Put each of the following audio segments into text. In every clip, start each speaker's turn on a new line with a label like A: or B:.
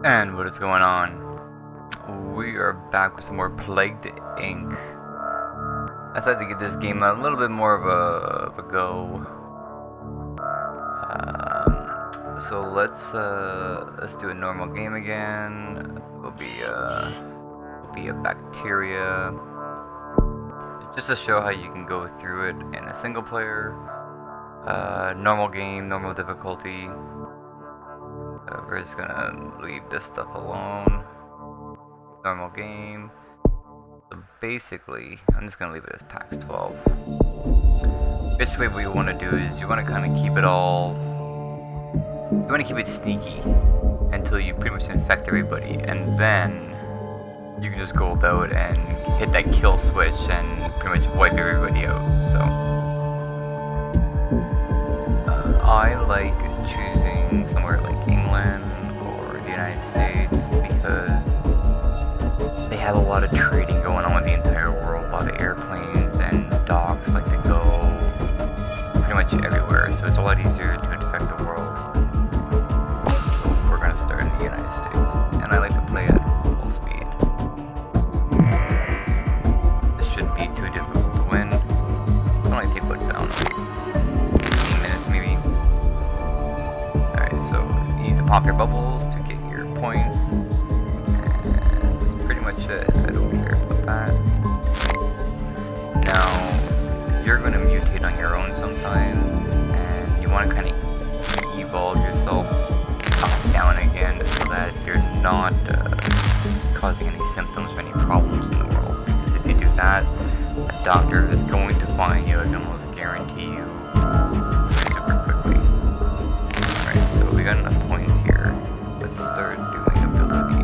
A: And what is going on? We are back with some more Plagued Inc. I decided to give this game a little bit more of a go. So let's do a normal game again. It'll be a bacteria. Just to show how you can go through it in a single player. Normal game, normal difficulty. We're just gonna leave this stuff alone. Normal game. So basically, I'm just gonna leave it as PAX 12. Basically, what you want to do is you want to kind of keep it all. You want to keep it sneaky until you pretty much infect everybody, and then you can just go about and hit that kill switch and pretty much wipe everybody out. So I like choosing somewhere like England or the United States because they have a lot of trading going on in the entire world. A lot of airplanes and docks like to go pretty much everywhere, so it's a lot easier to infect the world. So we're gonna start in the United States, and I like to play at full speed. This shouldn't be too difficult to win. It'll only take about 15 minutes maybe. Alright, so you need to pop your bubbles to get your points. Pretty much it. I don't care about that. Now, you're going to mutate on your own sometimes, and you want to kind of evolve yourself up and down again so that you're not causing any symptoms or any problems in the world. Because if you do that, a doctor is going to find you, I can almost guarantee you, super quickly. Alright, so we got enough points here. Let's start doing ability.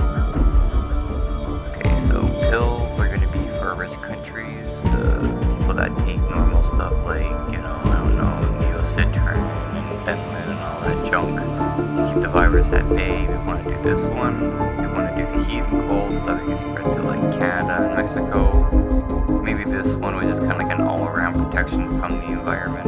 A: Pills are going to be for rich countries, people that take normal stuff like, you know, I don't know, Neocitran and Fentanyl and all that junk to keep the virus at bay. We want to do this one. We want to do the heat and cold so that we can spread to like Canada and Mexico. Maybe this one was just kind of like an all-around protection from the environment.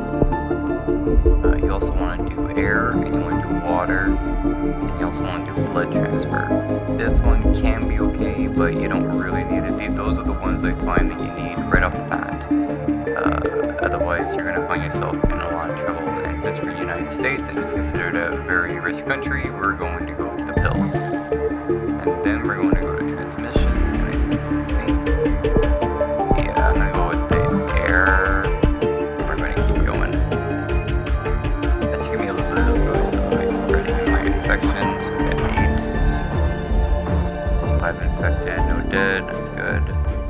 A: You also want to do air, and you want to do water, and you also want to do blood transfer. This one can be okay, but you don't really need it. Those are the ones I find that you need right off the bat. Otherwise, you're going to find yourself in a lot of trouble. And since we're the United States and it's considered a very rich country, we're going to go to the pills. And then we're going to go to transmission. I'm going to go with the air. We're going to keep going. That should give me a little bit of a boost of my spreading my infections. We got 8. 5 infected, no dead, that's good.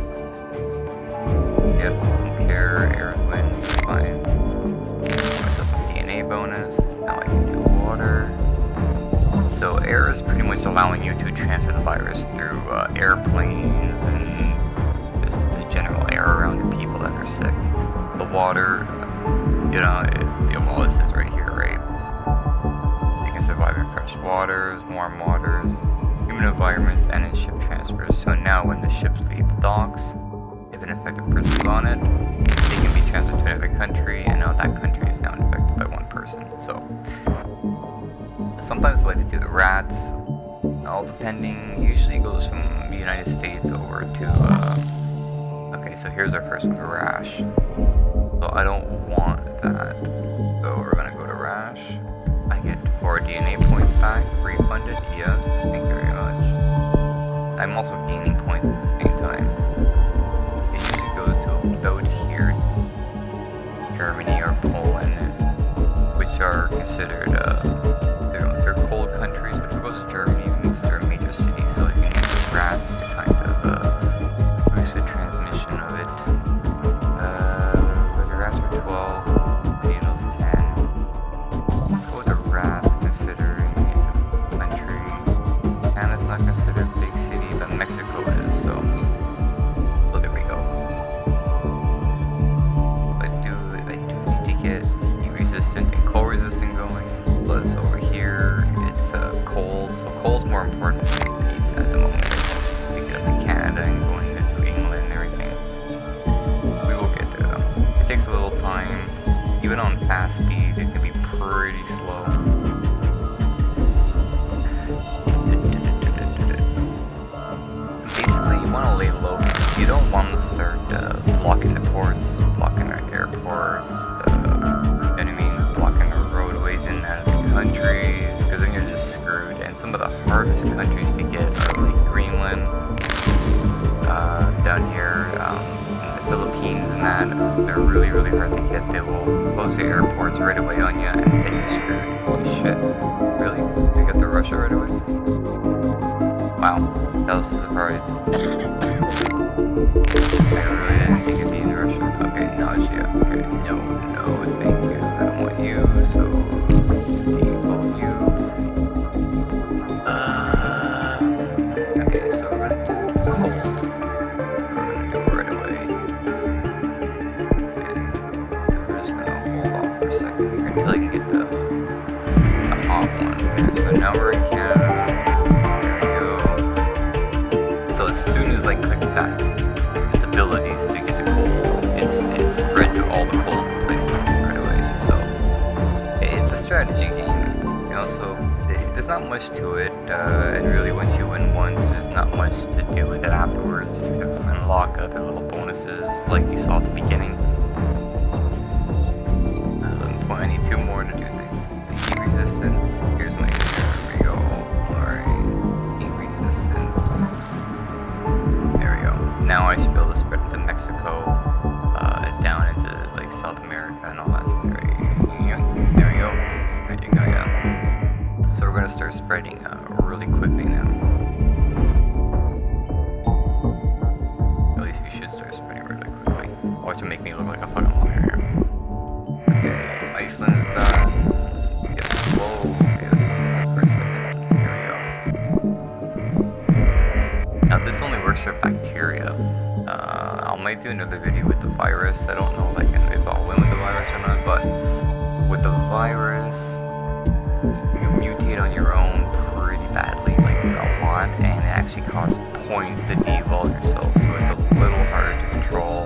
A: Yep, don't care, air and winds, that's fine. Myself a DNA bonus, now I can do water. So air is pretty much allowing you to transfer the virus through airplanes and just the general air around the people that are sick. The water, you know, well, this is right here, right? You can survive in fresh waters, warm waters, human environments, and in ship transfers. So now when the ships leave the docks, if an infected person is on it, they can be transferred to another country, and now that country is now infected by one person. So sometimes I like to do the rats, all depending. Usually it goes from the United States over to okay, so here's our first one, rash. So I don't want that, so we're gonna go to rash. I get 4 DNA points back, refunded, yes, thank you very much. I'm also gaining points at the same time. It usually goes to about here, Germany or Poland, which are considered, they're cold countries, but if it goes to Germany, it means they're a major city, so you can use the rats to kind of boost the transmission of it. The rats are 12, needles 10. Let's go with the rats, considering it's a country. Canada's not considered a big city, but Mexico is, so there we go. I do need to get heat resistant and cold resistant going. Plus over here, it's cold, so cold's more important than heat at the moment. We get up to Canada and going into England and everything. We will get there though. It takes a little time. Even on fast speed, it can be pretty slow. blocking the ports, blocking our airports, you know what I mean, blocking our roadways in and out of the countries, because then you're just screwed. And some of the hardest countries to get are like Greenland, down here, in the Philippines and that. They're really, really hard to get. They will close the airports right away on you, and then you're screwed. Holy shit. Really? They got to Russia right away? Wow, that was a surprise. I really didn't think it'd be in Russia. Okay, nausea. Okay, no, thank you. I don't want you, so people, you. Okay, so we're gonna do cold. We're gonna do it right away. And we're just gonna hold off for a second here until I can get the hot one here. So now we're in Canada. As soon as I click that, its abilities to get the cold, it's spread to all the cold places right away. So it's a strategy game, you know. So there's not much to it, and really once you win once, there's not much to do with it afterwards, except for unlock other little bonuses like you saw at the beginning. I need 2 more to do things. The heat resistance. Here's my. There we go. Alright, heat resistance. Now I should be able to spread into Mexico, down into like South America and all that. There we go. There you go, yeah. So we're gonna start spreading really quickly now. At least we should start spreading really quickly. Watch it make me look like a fucking liar here. Okay, Iceland's done. Get the flow. Okay, let's move for a second. Here we go. Now this only works for bacteria. I might do another video with the virus. I don't know if I'll win with the virus or not, but with the virus, you mutate on your own pretty badly, like a lot, and it actually costs points to devolve yourself, so it's a little harder to control.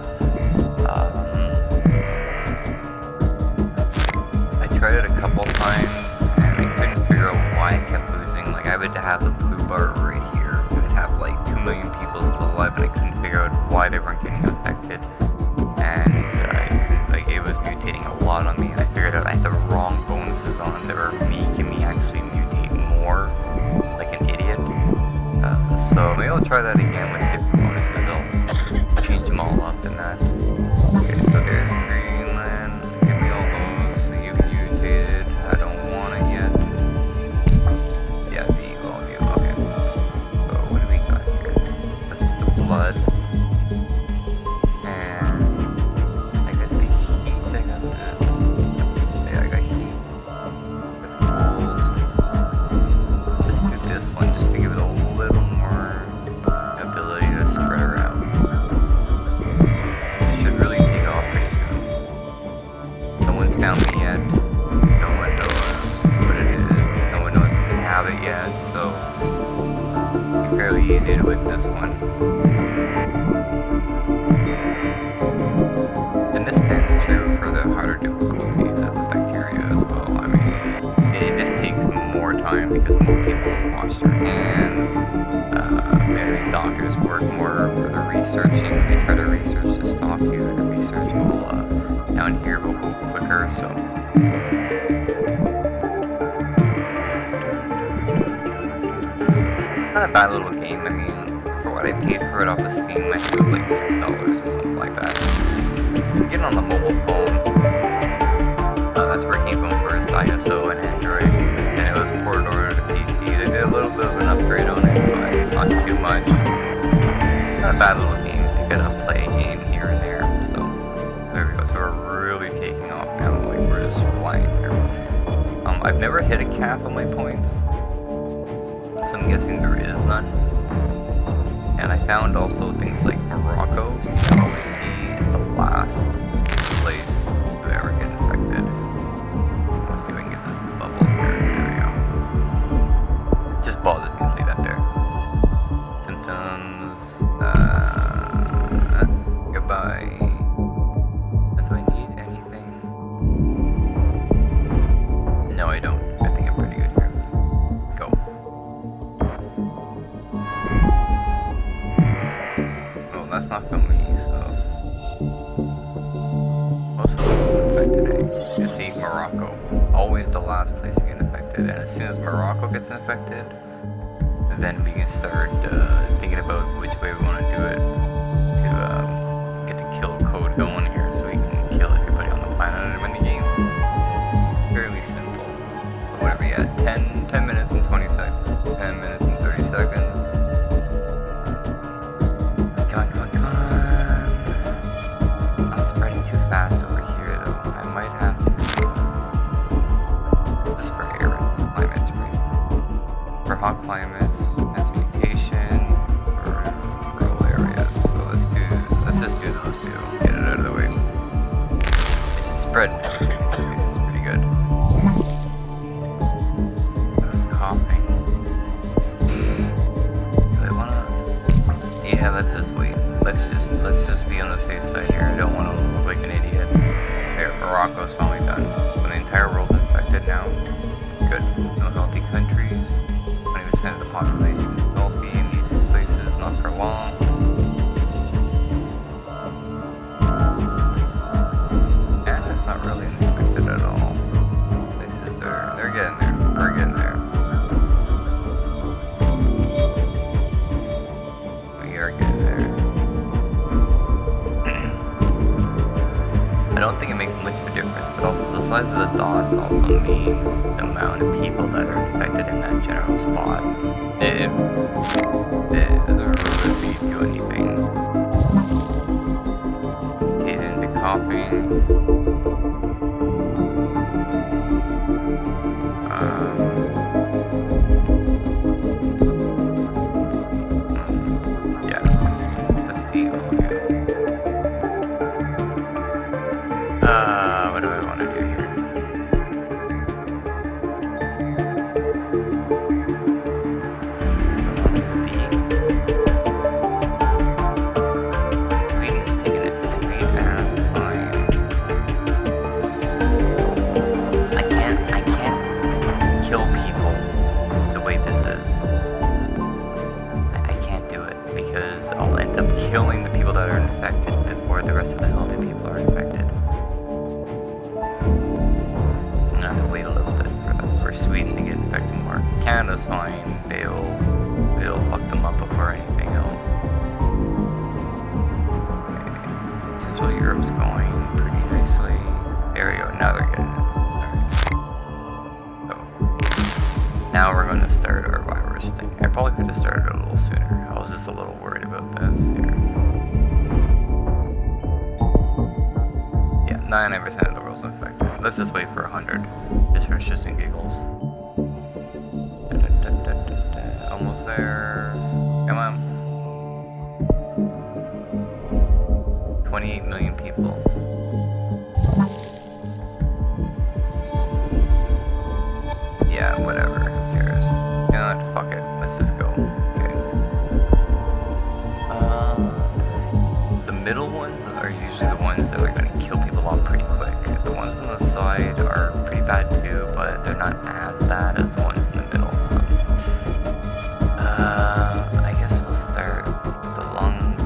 A: I tried it a couple times, and I couldn't figure out why I kept losing. Like, I would have the blue bar right here. I'd have like 2 million people still alive, and I couldn't figure out why they weren't getting affected. And I couldn't, like, it was mutating a lot on me, and I figured out I had the wrong bonuses on that were making me actually mutate more, like an idiot. So maybe I'll try that again with different bonuses. I'll change them all up in that. Okay, so there's Greenland. Give me all those. So you've mutated. I don't want it yet. Yeah, the eagle view. Okay. So what do we got here? That's the blood. And I got the heat. I got the. Yeah, I got heat. Let's just do this one just to give it a little more ability to spread around. It should really take off pretty soon. No one's found me yet. No one knows what it is. No one knows they have it yet, so it's fairly easy to win this one. And this stands true for the harder difficulties as a bacteria as well. I mean, it just takes more time because more people wash their hands. Maybe doctors work more for the researching. They try to research to stop you. The research will down here will go quicker. So. Not a bad little game. I mean, for what I paid for it off of Steam, I think it was like $6 or something like that. Get on the mobile phone. That's where it came from first, ISO and Android, and it was ported over to the PC. They did a little bit of an upgrade on it, but not too much. Not a bad little game to get to play a game here and there. So there we go. So we're really taking off now. Like we're just flying here. I've never hit a cap on my points, so I'm guessing there is none. And I found also things like Morocco seem to always be the last place to ever get infected. Let's see if I can get this bubble here. There we go. It just bothers me to leave that there. Symptoms. Goodbye. Do I need anything? No, I don't. I think I'm pretty good here. Go. Oh, that's not from me, so. Morocco. Always the last place to get infected. And as soon as Morocco gets infected, then we can start thinking about which way we want to do it to get the kill code going here so we can kill everybody on the planet and win the game. Fairly simple. But what are we at? 10 minutes and 20 seconds. 10 minutes and 30 seconds. Come on. Not spreading too fast over here though. I might have to. This is for arid climates, right? For hot climates. Spread and everything, so this is pretty good. Coughing. Do I wanna? Yeah, let's just wait. Let's just be on the safe side here. I don't want to look like an idiot. There, Morocco's finally done. So the entire world's infected now. Good. No healthy countries. 20% of the population is healthy in these places. Not for long. Not really infected at all. Places they're getting there. We're getting there. We are getting there. I don't think it makes much of a difference, but also the size of the dots also means the amount of people that are infected in that general spot. It doesn't really do anything. Get into coughing. Yeah, let's deal here. What do I want to do here? Sweden's taking a sweet ass time. I can't kill people the way this is. I can't do it because I'll end up killing the people that are infected before the rest of the healthy people are infected. I have to wait a little bit for Sweden to get infected more. Canada's fine. They'll fuck them up before anything else. Okay. Central Europe's going pretty nicely. There we go. Now they're getting it. Now we're going to start our virus thing. I probably could have started a little sooner. I was just a little worried about this here. Yeah, 99% of the world's infected. Let's just wait for 100. Just for shits and giggles. Almost there. Come on. 28 million people. Yeah, whatever. Fuck it, let's just go. Okay. The middle ones are usually the ones that are going to kill people off pretty quick. The ones on the side are pretty bad too, but they're not as bad as the ones in the middle, so. I guess we'll start with the lungs.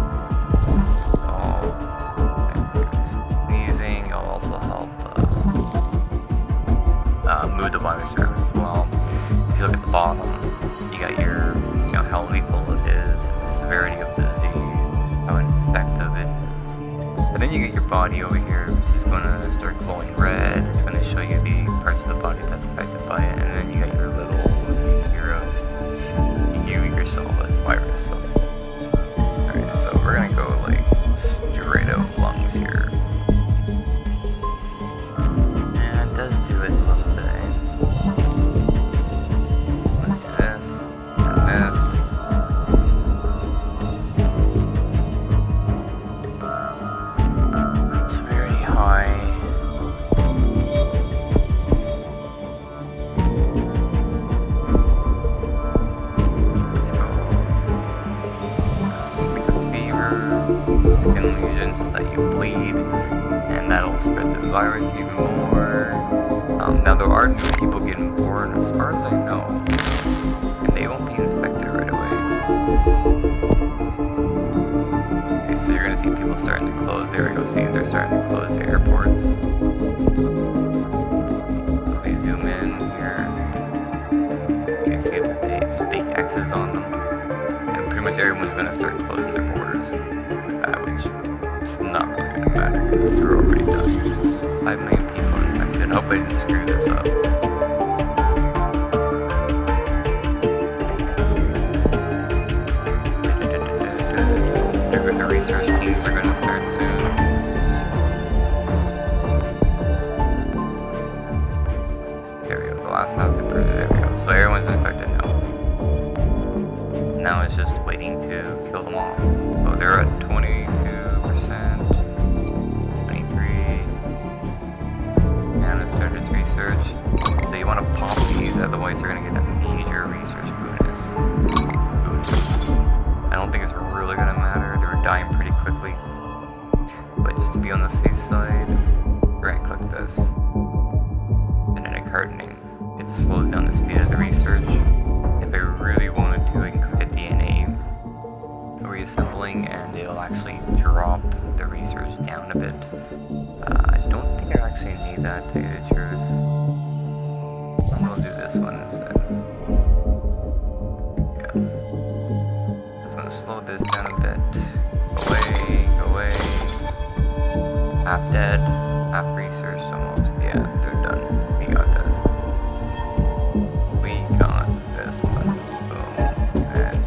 A: Sneezing, I'll also help move the virus around as well. If you look at the bottom, you got your, how lethal it is, the severity of the disease, how effective it is. And then you get your body over here, which is going to start glowing red. It's going to show you the parts of the body that's affected by it. And then you got your little hero, you yourself as virus. So, alright, so we're going to go like straight out lungs here. And it does do it a little bit. Virus even more. Now there are new people getting born, as far as I know, and they won't be infected right away. Okay, so you're gonna see people starting to close. There we go. See, they're starting to close the airports. gonna start closing their borders like that, which is not really gonna matter because they're already done. 5 million people infected. I hope I didn't screw this up. The research teams are gonna start soon. There we go. The last half of the there we go. So everyone's infected now. Now it's just waiting to kill them all. So they're at 22%, 23. And it started its research. So you want to pop these, otherwise you're going to get a major research bonus. I don't think it's really going to matter. They were dying pretty quickly. But just to be on the safe side, right click this. Genetic hardening. It slows down the speed of the research. If I really wanted to, I can click DNA reassembling and it'll actually drop the research down a bit. I don't think I actually need that, to tell you the truth. I'm gonna do this one instead. Yeah. Just gonna slow this down a bit. Go away. Half dead, half researched almost. Yeah, they're done. We got this. We got this one. Boom. And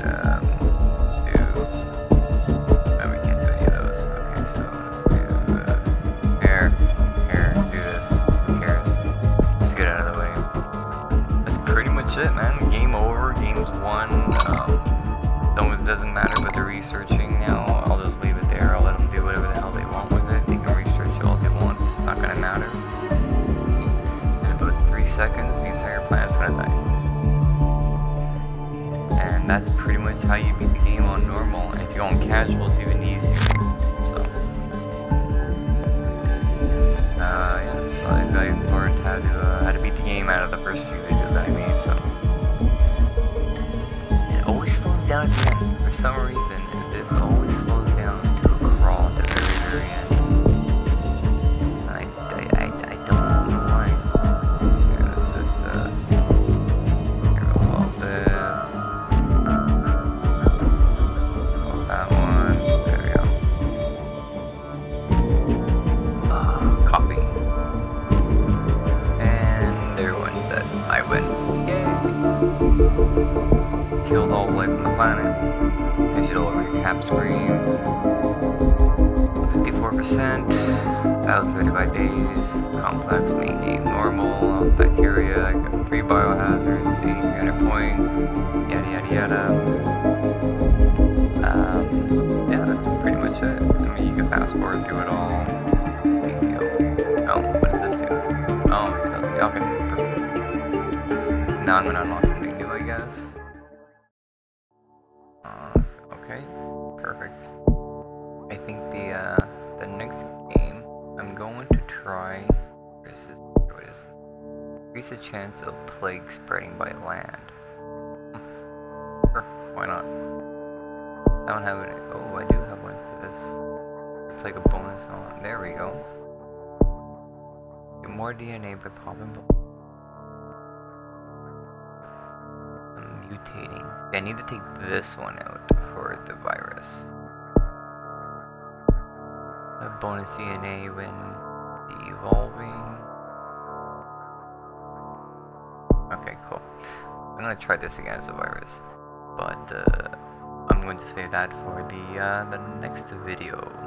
A: we can't do any of those. Okay, so let's do here, do this. Who cares? Just get out of the way. That's pretty much it, man. Game over. Game's won. It doesn't matter about the researching now. I'll just leave it there. I'll let them do whatever the hell they want with it. They can research all they want. It's not gonna matter. In about 3 seconds, the entire planet's gonna die. And that's pretty much how you beat the game on normal. And if you go on casual, it's even easier. So, yeah. So I learned how to beat the game out of the first few videos that I made. So it always slows down at the end. For some reason, this always slows down to a crawl at the very, very end. I don't know why. Yeah, let's just here we'll all this. That one. There we go. Copy. And everyone's dead. I win. Yay! Killed all life on the planet. Digital recap screen. 54%. 1,035 days. Complex main game normal. Lost bacteria. I got 3 biohazards. 800 points. Yada yada yada. Yeah, that's pretty much it. I mean, you can fast forward through it all. Big deal. Oh, what does this do? Oh, it tells me. Okay, perfect. Now I'm gonna unlock something new, I guess. Okay, perfect. I think the next game I'm going to try. What is this? Increase the chance of plague spreading by land. Sure, why not? I don't have any. Oh, I do have one for this. It's like a bonus on. There we go. Get more DNA by popping. Mutating. I need to take this one out for the virus. A bonus DNA when evolving. Okay, cool. I'm gonna try this against the virus, but I'm going to say that for the next video.